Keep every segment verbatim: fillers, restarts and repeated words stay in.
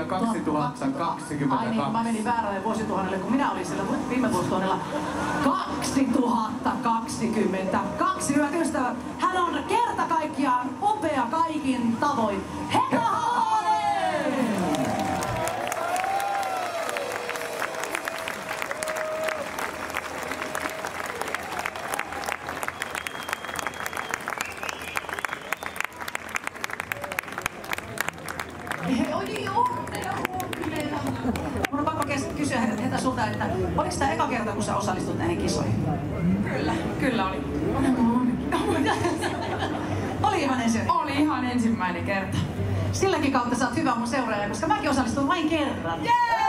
kaksituhattakaksikymmentäkaksi. Ai niin, kun mä menin väärälle vuosituhannelle, kun minä olin siellä viime vuosituhannella. kaksituhattakaksikymmentäkaksi, hyvät ystävät. Hän on kerta kaikkiaan upea kaikin tavoin. Heta Halonen! Mun on pakko kysyä Heta sulta, että oliko tämä eka kerta, kun sä osallistut näihin kisoihin? Kyllä, kyllä oli. Oli ihan ensimmäinen? Oli ihan ensimmäinen kerta. Silläkin kautta sä oot hyvä mun seuraaja, koska mäkin osallistun vain kerran.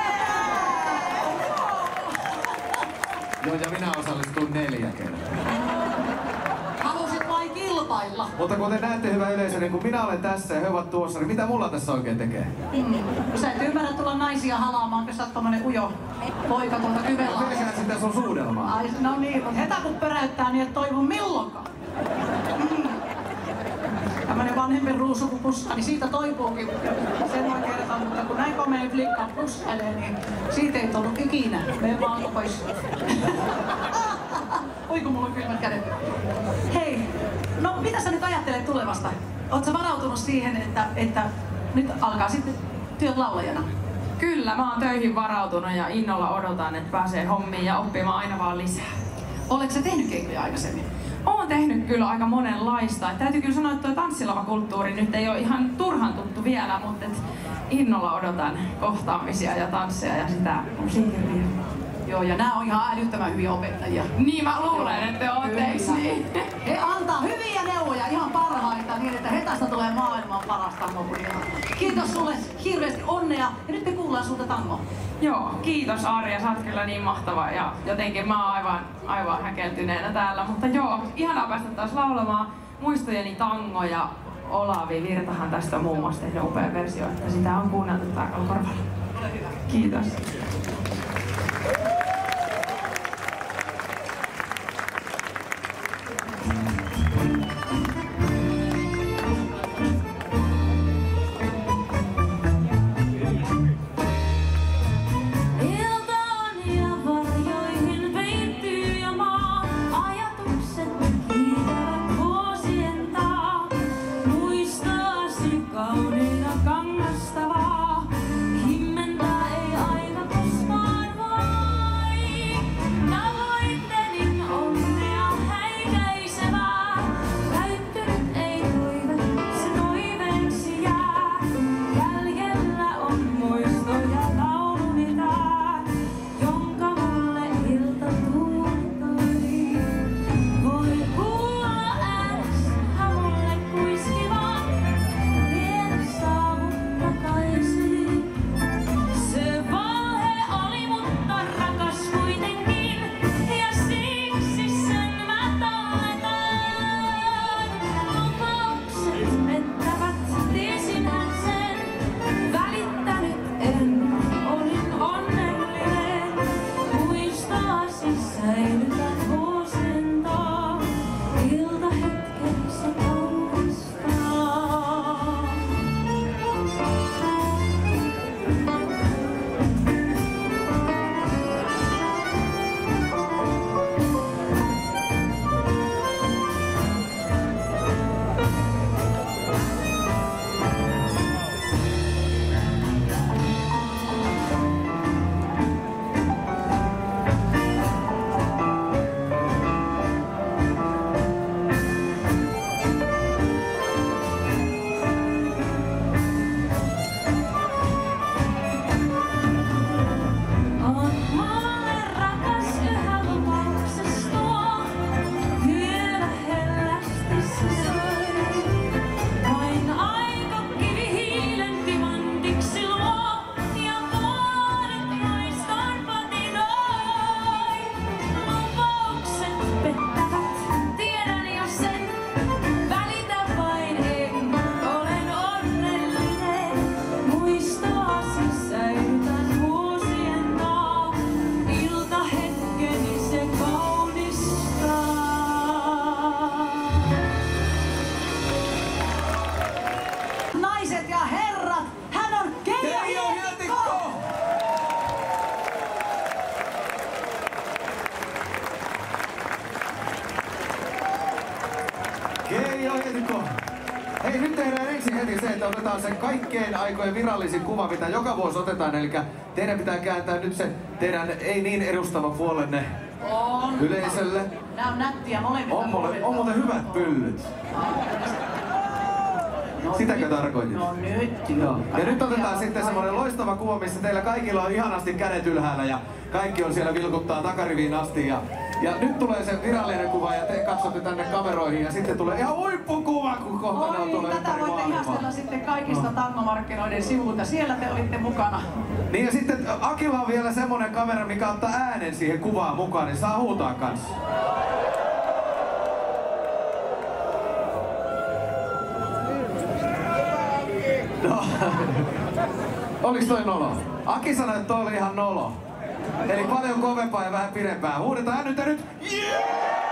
Joo, ja minä osallistun neljä kertaa. Halusit vain kilpailla. Mutta kuten näette, hyvä yleisö, niin kun minä olen tässä ja he ovat tuossa, niin mitä mulla tässä oikein tekee? Mm. Sä et ymmärrä tulla naisia halaamaan, kun sä oot tommonen ujo poika tuolta Kymenlaaksosta. Pelkään sitä sun suudelmaa. Ai, no niin, mutta Heta kun pöräyttää, niin et toivu milloinkaan. Mm. Tämmönen vanhempi ruusukupuska, niin siitä toipuukin sen voi kertoa, mutta kun näin komea flikka puskailee, niin siitä ei tullut ikinä. Mene vaan pois. Oi kun mulla on kylmät kädet. Hei, no mitä sä nyt ajattelet tulevasta? Oot sä varautunut siihen, että, että nyt alkaa sitten työt laulajana? Kyllä, mä oon töihin varautunut ja innolla odotan, että pääsee hommiin ja oppimaan aina vaan lisää. Oletko sä tehnyt keikkoja aikaisemmin? Oon tehnyt kyllä aika monenlaista. Et täytyy kyllä sanoa, että tuo tanssilavakulttuuri nyt ei ole ihan turhan tuttu vielä, mutta et innolla odotan kohtaamisia ja tansseja ja sitä musiikkia. Joo, ja nämä on ihan älyttömän hyviä opettajia. Niin mä luulen, että te ootte, eiks niin? He antaa hyviä neuvoja, ihan parhaita, niin että Hetasta tulee maailman paras tangopuria. Kiitos sulle hirveästi onnea, ja nyt me kuullaan sulta tango. Joo, kiitos Arja, sä oot kyllä niin mahtava ja jotenkin mä oon aivan, aivan häkeltyneenä täällä. Mutta joo, ihanaa päästä taas laulamaan muistojeni tango ja Olavi Virtahan tästä on muun muassa tehnyt upean versio, että sitä on kuunneltu tarkalla korvalla. Ole hyvä. Kiitos. Naiset ja herrat, hän on Keijo Hietala! sitten otetaan se kaikkein aikojen virallisin kuva, mitä joka vuosi otetaan. Eli teidän pitää kääntää nyt se teidän ei niin edustava puolenne On. yleisölle. Nää on nättiä molemmilla. On, mole, on muuten hyvät pyllyt. No Sitäkö nyt, tarkoitit? No nyt jo. Joo. Ja nyt otetaan sitten semmoinen loistava kuva, missä teillä kaikilla on ihanasti kädet ylhäällä ja kaikki on siellä vilkuttaa takariviin asti. Ja, ja nyt tulee se virallinen kuva ja te katsotte tänne kameroihin ja sitten tulee ihan huippukuva, kun kohta ne on tuolla Oi, tätä ympäri voitte maailmaa. ihastella sitten kaikista tangomarkkinoiden sivuilta. Siellä te olitte mukana. Niin ja sitten Akilla on vielä semmonen kamera, mikä ottaa äänen siihen kuvaan mukaan, niin saa huutaa kanssa. No. Oliks toi nolo? Aki sanoi, että toi oli ihan nolo. Eli paljon kovempaa ja vähän pidempää. Huudetaan nyt ja nyt. Yeah!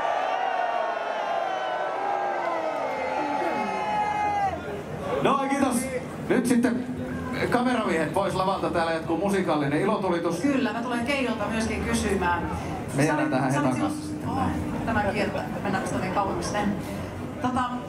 No kiitos. Nyt sitten kameramiehet pois lavalta. Täällä jatkuu musiikallinen ilotulitus. Kyllä, mä tulen Keijolta myöskin kysymään. Me jäädään Sä olit- tähän sä olit hetan silloin- kanssa sitten. Oh, tämä kiertää. Mennäänkö sitä niin kauemmas? Tota,